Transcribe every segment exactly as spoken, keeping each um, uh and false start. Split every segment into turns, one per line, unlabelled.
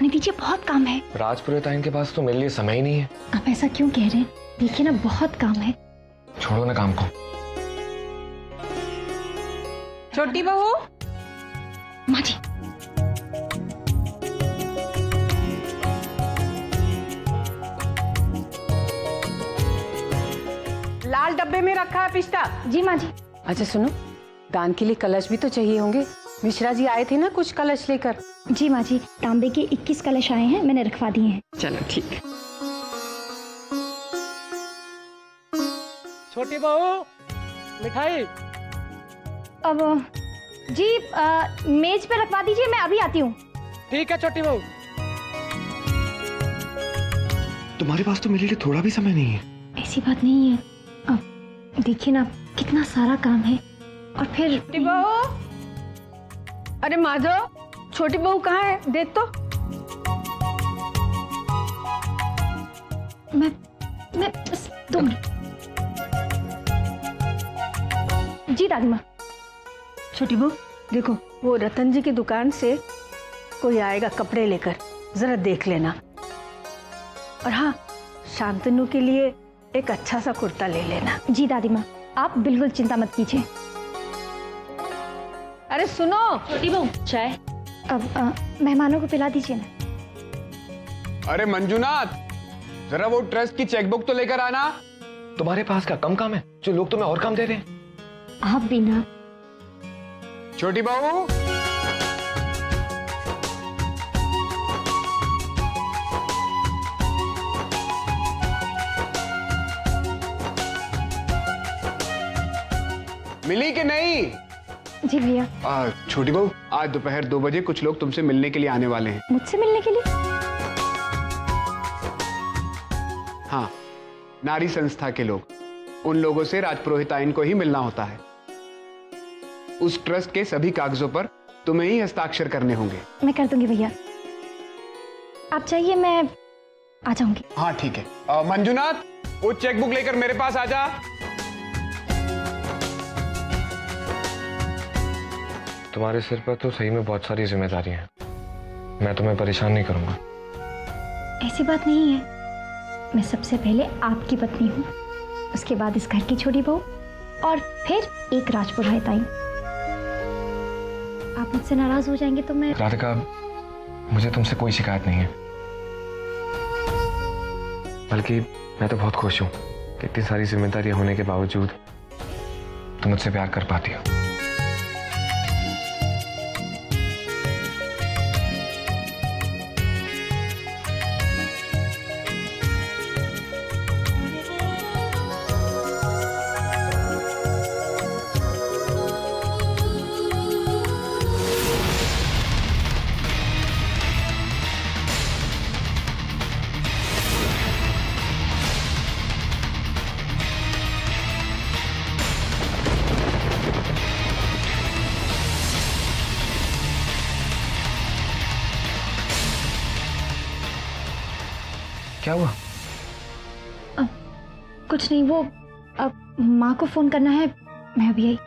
जाने दीजिए, बहुत काम है।
राजपुरोहिताइन के पास तो मेरे लिए समय ही नहीं है।
आप ऐसा क्यों कह रहे हैं? देखिए ना, बहुत काम है।
छोड़ो ना काम को।
छोटी बहू।
माँ जी।
लाल डब्बे में रखा है पिस्ता।
जी माँ जी।
अच्छा सुनो, दान के लिए कलश भी तो चाहिए होंगे। मिश्रा जी आए थे ना कुछ कलश लेकर।
जी माँ जी, तांबे के इक्कीस कलश आए हैं, मैंने रखवा दिए हैं।
चलो ठीक है।
छोटी बहू, मिठाई।
अब जी आ, मेज पे रखवा दीजिए, मैं अभी आती हूँ।
ठीक है छोटी बहू।
तुम्हारे पास तो मेरे लिए थोड़ा भी समय नहीं है।
ऐसी बात नहीं है, अब देखिए ना कितना सारा काम है। और फिर
छोटी बहू, अरे माधव, छोटी बहू कहाँ है? देख तो।
मैं मैं बस दो मिनट। जी दादी माँ।
छोटी बहू देखो, वो रतन जी की दुकान से कोई आएगा कपड़े लेकर, जरा देख लेना। और हाँ, शांतनु के लिए एक अच्छा सा कुर्ता ले लेना।
जी दादी माँ, आप बिल्कुल चिंता मत कीजिए।
अरे सुनो
छोटी बहू, चाय। अब आ, मेहमानों को पिला दीजिए ना।
अरे मंजूनाथ, जरा वो ट्रस्ट की चेकबुक तो लेकर आना।
तुम्हारे पास क्या कम काम है जो लोग तुम्हें और काम दे रहे हैं?
आप भी ना।
छोटी बहू, मिली कि नहीं?
जी भैया।
आ, छोटी बहू, आज दोपहर दो बजे कुछ लोग तुमसे मिलने के लिए आने वाले हैं।
मुझसे मिलने के लिए?
हाँ, नारी संस्था के लोग। उन लोगों से राजपुरोहिताइन को ही मिलना होता है। उस ट्रस्ट के सभी कागजों पर तुम्हें ही हस्ताक्षर करने होंगे।
मैं कर दूंगी भैया, आप चाहिए, मैं आ जाऊंगी।
हाँ ठीक है। आ, मंजूनाथ, वो चेकबुक लेकर मेरे पास आ जा।
तुम्हारे सिर पर तो सही में बहुत सारी जिम्मेदारियां हैं। मैं तुम्हें परेशान नहीं करूंगा।
ऐसी बात नहीं है, मैं सबसे पहले आपकी पत्नी हूँ, उसके बाद इस घर की छोटी बहू, और फिर एक राजपुरोहिताइन। आप मुझसे नाराज हो जाएंगे तो मैं।
राधिका, मुझे तुमसे कोई शिकायत नहीं है, बल्कि मैं तो बहुत खुश हूँ कि इतनी सारी जिम्मेदारियां होने के बावजूद तुम मुझसे प्यार कर पाती हो। क्या हुआ?
अब कुछ नहीं, वो अब माँ को फोन करना है, मैं अभी आई।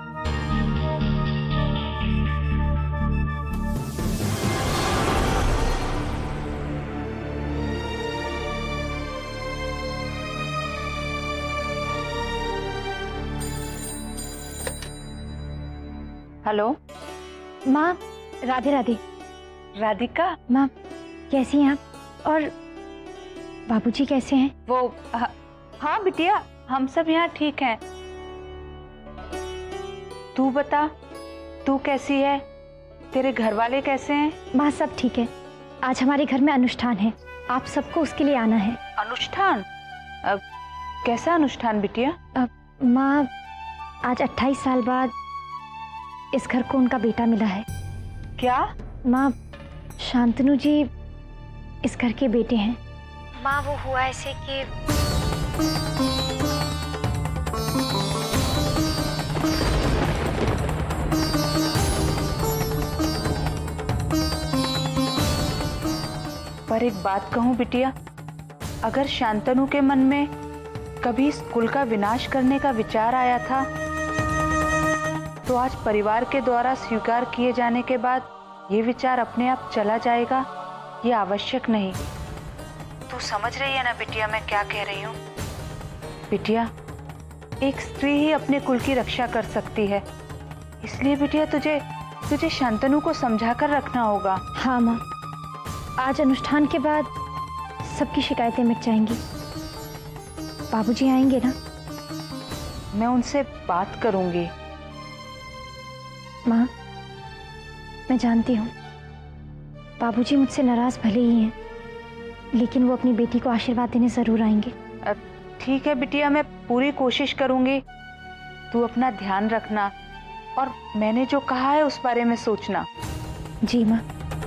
हेलो
माँ, राधे राधे।
राधिका।
माँ कैसी हैं आप? और बाबूजी कैसे हैं?
वो हा, हाँ बिटिया, हम सब यहाँ ठीक हैं। तू बता, तू कैसी है? तेरे घर वाले कैसे हैं?
माँ सब ठीक है। आज हमारे घर में अनुष्ठान है, आप सबको उसके लिए आना है।
अनुष्ठान? अब कैसा अनुष्ठान बिटिया?
अब माँ, आज अट्ठाईस साल बाद इस घर को उनका बेटा मिला है।
क्या?
माँ, शांतनु जी इस घर के बेटे हैं। माँ, वो हुआ ऐसे कि
पर एक बात कहूँ बिटिया, अगर शांतनु के मन में कभी इस कुल का विनाश करने का विचार आया था, तो आज परिवार के द्वारा स्वीकार किए जाने के बाद ये विचार अपने आप चला जाएगा
ये आवश्यक नहीं। तू समझ रही है ना बिटिया मैं क्या कह रही हूँ? बिटिया, एक स्त्री ही अपने कुल की रक्षा कर सकती है, इसलिए बिटिया तुझे तुझे शांतनु को समझा कर रखना होगा।
हाँ माँ, आज अनुष्ठान के बाद सबकी शिकायतें मिट जाएंगी। बाबूजी आएंगे ना?
मैं उनसे बात करूंगी।
माँ, मैं जानती हूँ बाबूजी मुझसे नाराज भले ही हैं, लेकिन वो अपनी बेटी को आशीर्वाद देने जरूर आएंगे।
ठीक है बिटिया, मैं पूरी कोशिश करूंगी। तू अपना ध्यान रखना और मैंने जो कहा है उस बारे में सोचना।
जी माँ।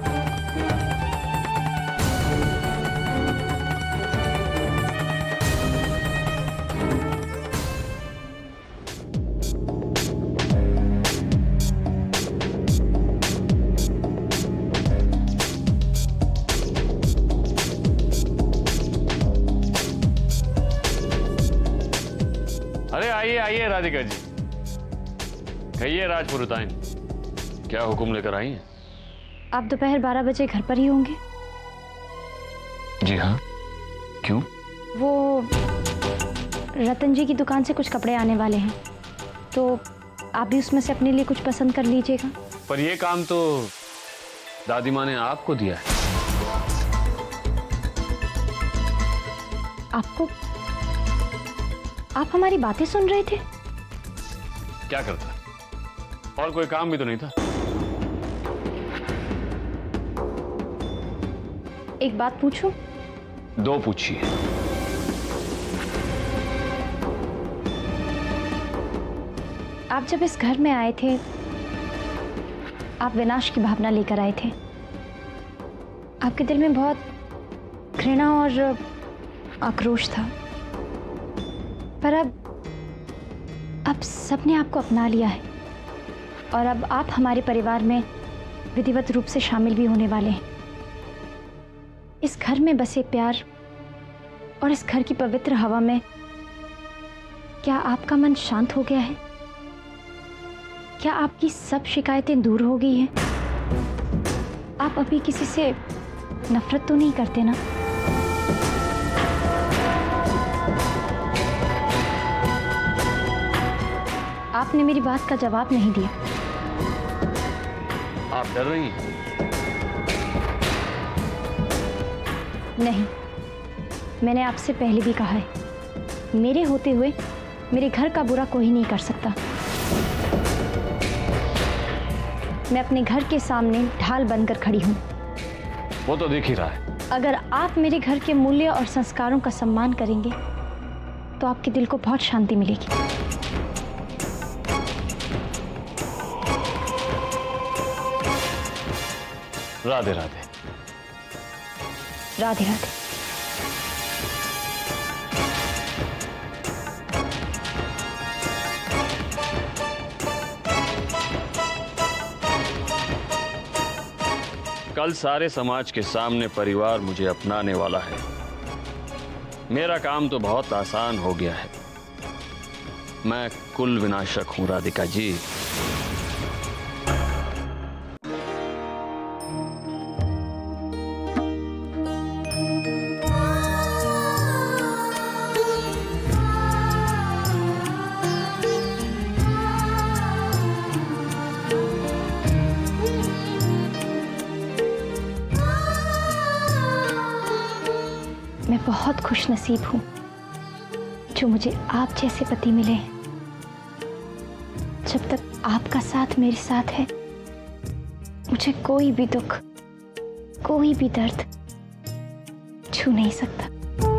अरे आइए आइए राधिका जी, कहिए राजपुरोहिताइन, क्या हुक्म लेकर आई हैं?
आप दोपहर बारह बजे घर पर ही होंगे?
जी हाँ, क्यों?
वो रतन जी की दुकान से कुछ कपड़े आने वाले हैं, तो आप भी उसमें से अपने लिए कुछ पसंद कर लीजिएगा।
पर यह काम तो दादी माँ ने आपको दिया है।
आपको? आप हमारी बातें सुन रहे थे?
क्या करता, और कोई काम भी तो नहीं था।
एक बात पूछूं?
दो पूछिए।
आप जब इस घर में आए थे, आप विनाश की भावना लेकर आए थे। आपके दिल में बहुत घृणा और आक्रोश था, पर अब अब सबने आपको अपना लिया है और अब आप हमारे परिवार में विधिवत रूप से शामिल भी होने वाले हैं। इस घर में बसे प्यार और इस घर की पवित्र हवा में क्या आपका मन शांत हो गया है? क्या आपकी सब शिकायतें दूर हो गई हैं? आप अभी किसी से नफरत तो नहीं करते ना? आपने मेरी बात का जवाब नहीं दिया।
आप डर रही हैं?
नहीं, मैंने आपसे पहले भी कहा है, मेरे होते हुए मेरे घर का बुरा कोई नहीं कर सकता। मैं अपने घर के सामने ढाल बनकर खड़ी हूँ।
वो तो दिख ही रहा है।
अगर आप मेरे घर के मूल्य और संस्कारों का सम्मान करेंगे तो आपके दिल को बहुत शांति मिलेगी।
राधे राधे।
राधे राधे।
कल सारे समाज के सामने परिवार मुझे अपनाने वाला है। मेरा काम तो बहुत आसान हो गया है। मैं कुल विनाशक हूं राधिका जी।
मैं बहुत खुश नसीब हूँ जो मुझे आप जैसे पति मिले हैं। जब तक आपका साथ मेरे साथ है, मुझे कोई भी दुख, कोई भी दर्द छू नहीं सकता।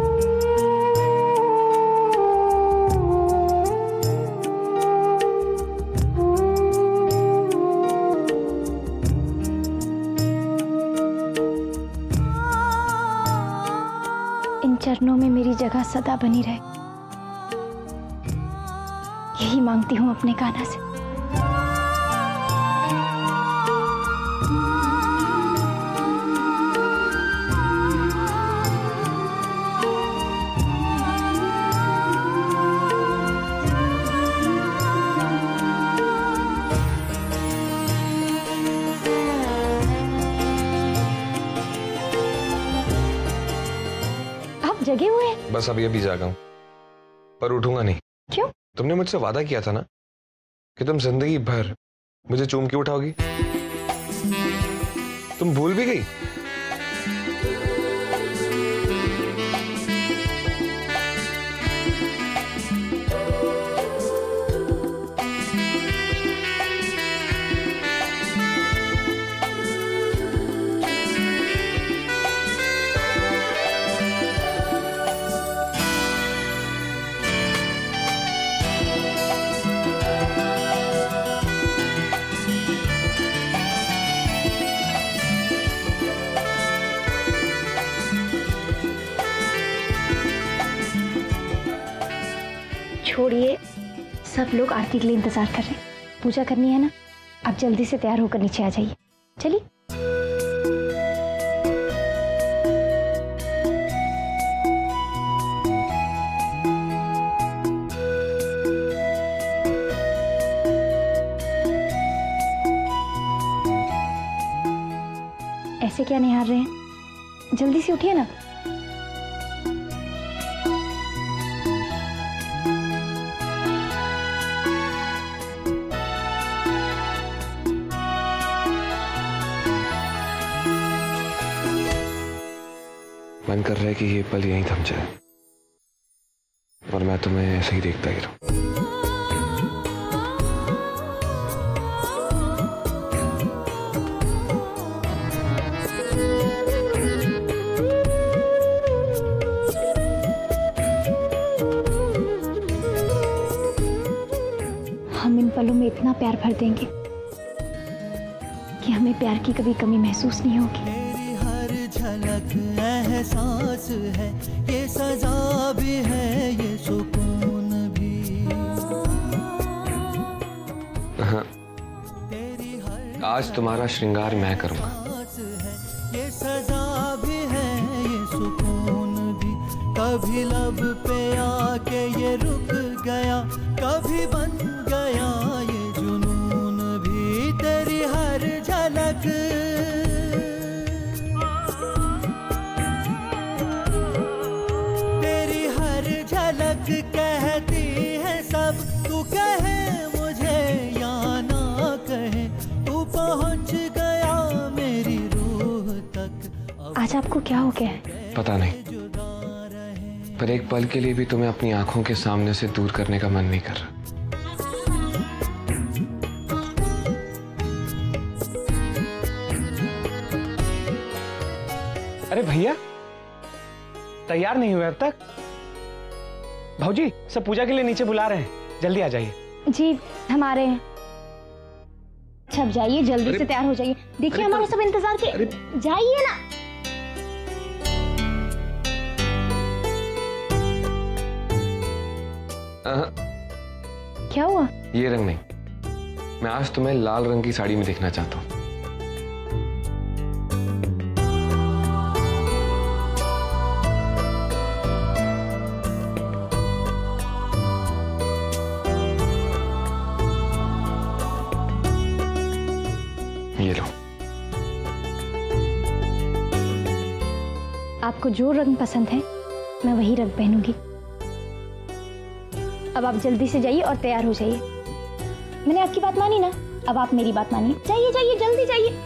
इन चरणों में मेरी जगह सदा बनी रहे, यही मांगती हूँ अपने कान्हा से।
बस अभी अभी जागा हूं, पर उठूंगा नहीं।
क्यों?
तुमने मुझसे वादा किया था ना कि तुम जिंदगी भर मुझे चूम के उठाओगी। तुम भूल भी गई?
छोड़िए, सब लोग आरती के लिए इंतजार कर रहे हैं। पूजा करनी है ना, आप जल्दी से तैयार होकर नीचे आ जाइए। चलिए। ऐसे क्या निहार रहे हैं? जल्दी से उठिए ना।
मन कर रहा है कि ये पल यहीं थम जाए और मैं तुम्हें ऐसे ही देखता ही रहूं।
हम इन पलों में इतना प्यार भर देंगे कि हमें प्यार की कभी कमी महसूस नहीं होगी।
झलक एहसास है, ये सजा भी है, ये सुकून भी।
हाँ, आज तुम्हारा श्रृंगार मैं करूंगा।
ये सजा भी है, ये सुकून भी। कभी लब पे आके ये रुक गया, कभी बन गया ये जुनून भी। तेरी हर झलक कहती है सब, तू कहे मुझे या ना कहे, तू पहुंच गया मेरी रूह तक।
आज आपको क्या हो गया है?
पता नहीं, पर एक पल के लिए भी तुम्हें अपनी आंखों के सामने से दूर करने का मन नहीं कर रहा।
अरे भैया, तैयार नहीं हुए अब तक? भाऊजी सब पूजा के लिए नीचे बुला रहे हैं, जल्दी आ जाइए।
जी हम आ रहे हैं। छप जाइए, जल्दी से तैयार हो जाइए। देखिए हमारा सब इंतजार के, जाइए ना। क्या हुआ?
ये रंग नहीं, मैं आज तुम्हें लाल रंग की साड़ी में देखना चाहता हूँ। ये लो।
आपको जो रंग पसंद है मैं वही रंग पहनूंगी। अब आप जल्दी से जाइए और तैयार हो जाइए। मैंने आपकी बात मानी ना, अब आप मेरी बात मानिए। जाइए जाइए, जल्दी जाइए।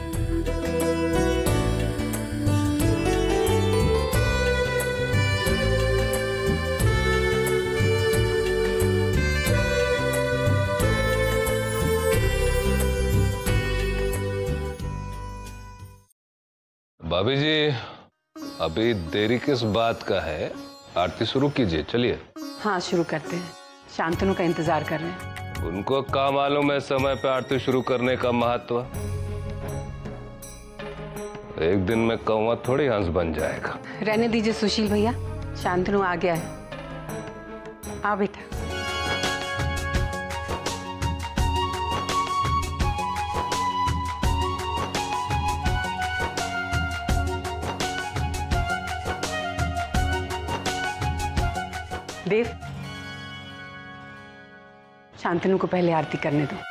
भाभी जी, अभी देरी किस बात का है? आरती शुरू कीजिए, चलिए।
हाँ शुरू करते हैं, शांतनु का इंतजार कर रहे हैं।
उनको क्या मालूम है समय पे आरती शुरू करने का महत्व। एक दिन में कौवा थोड़ी हंस बन जाएगा।
रहने दीजिए सुशील भैया, शांतनु आ गया है। आ बेटा। देव, शांतनु को पहले आरती करने दो।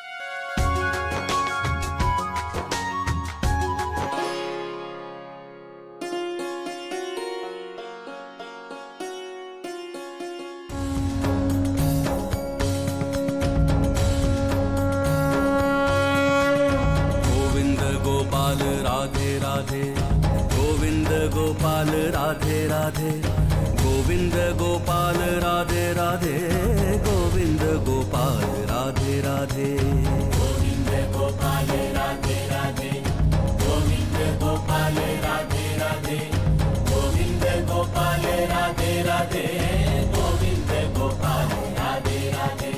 राधे, गोविंद गोपाल राधे राधे, गोविंद गोपाल राधे राधे, गोविंद गोपाल राधे राधे, गोविंद गोपाल राधे राधे, गोविंद गोपाल राधे राधे, गोविंद गोपाल राधे राधे।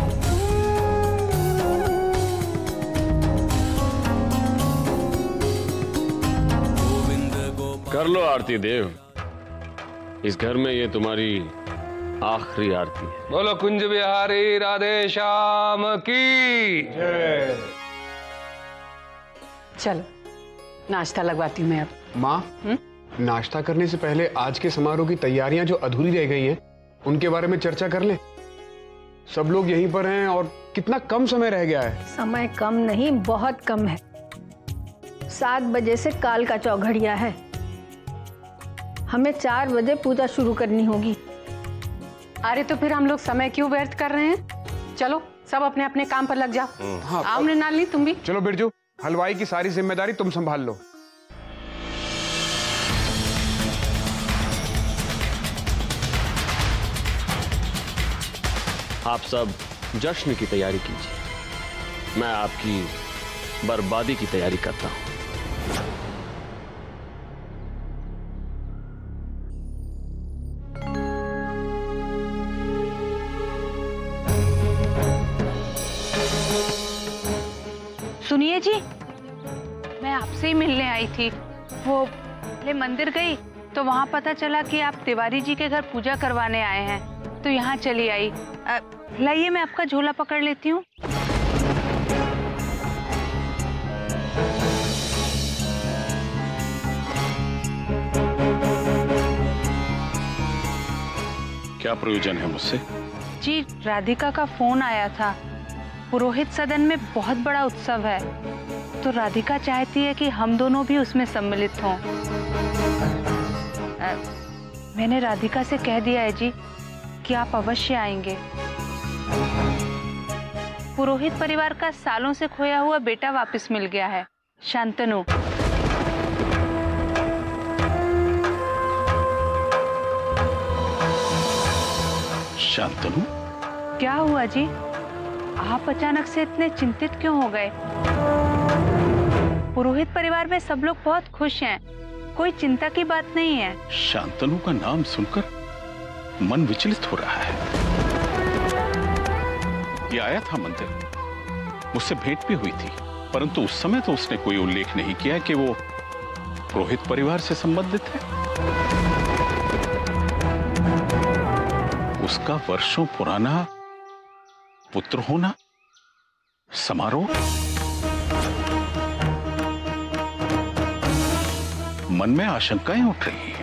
कर लो आरती देव, इस घर में ये तुम्हारी आखिरी आरती है।
बोलो कुंज बिहारी राधे श्याम की जय।
चलो नाश्ता लगवाती हूँ मैं अब।
माँ, नाश्ता करने से पहले आज के समारोह की तैयारियां जो अधूरी रह गई हैं, उनके बारे में चर्चा कर लें। सब लोग यहीं पर हैं और कितना कम समय रह गया है।
समय कम नहीं, बहुत कम है। सात बजे से काल का चौघड़िया है। हमें चार बजे पूजा शुरू करनी होगी।
अरे तो फिर हम लोग समय क्यों व्यर्थ कर रहे हैं? चलो सब अपने अपने काम पर लग जाओ।
हाँ,
आओ मृणालिनी, तुम भी
चलो। बिरजू, हलवाई की सारी जिम्मेदारी तुम संभाल लो।
आप सब जश्न की तैयारी कीजिए, मैं आपकी बर्बादी की तैयारी करता हूं।
सुनिए जी, मैं आपसे ही मिलने आई थी। वो ले मंदिर गई तो वहां पता चला कि आप तिवारी जी के घर पूजा करवाने आए हैं, तो यहाँ चली आई। लाइए मैं आपका झोला पकड़ लेती हूँ।
क्या प्रयोजन है मुझसे?
जी, राधिका का फोन आया था। पुरोहित सदन में बहुत बड़ा उत्सव है, तो राधिका चाहती है कि हम दोनों भी उसमें सम्मिलित हों। अ, मैंने राधिका से कह दिया है जी कि आप अवश्य आएंगे। पुरोहित परिवार का सालों से खोया हुआ बेटा वापस मिल गया है, शांतनु।
शांतनु?
क्या हुआ जी? आप अचानक से इतने चिंतित क्यों हो गए? पुरोहित परिवार में सब लोग बहुत खुश हैं, कोई चिंता की बात नहीं है।
शांतनु का नाम सुनकर मन विचलित हो रहा है। ये आया था मंदिर, मुझसे भेंट भी हुई थी, परंतु उस समय तो उसने कोई उल्लेख नहीं किया कि वो पुरोहित परिवार से संबंधित है। उसका वर्षों पुराना पुत्र होना, समारोह, मन में आशंकाएं उठ रही हैं।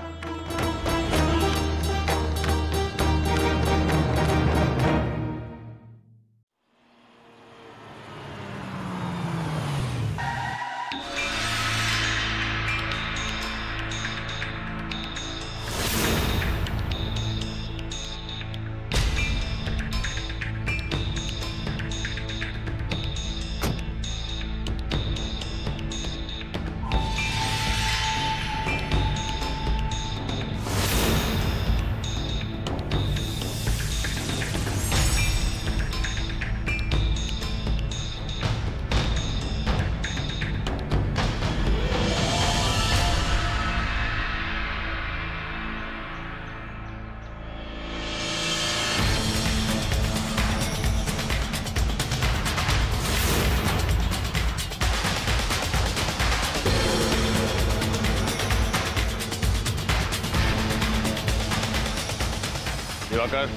दिवाकर,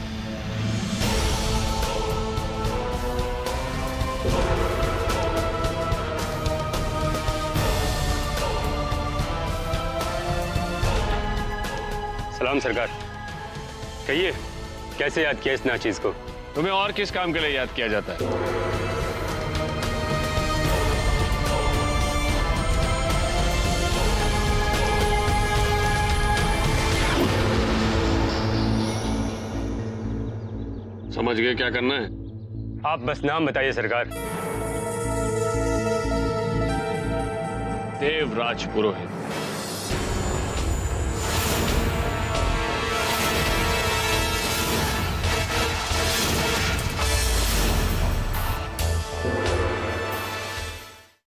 सलाम सरकार। कहिए, कैसे याद किया इस नाचीज को?
तुम्हें और किस काम के लिए याद किया जाता है? समझ गए क्या करना है?
आप बस नाम बताइए सरकार।
देवराज पुरोहित।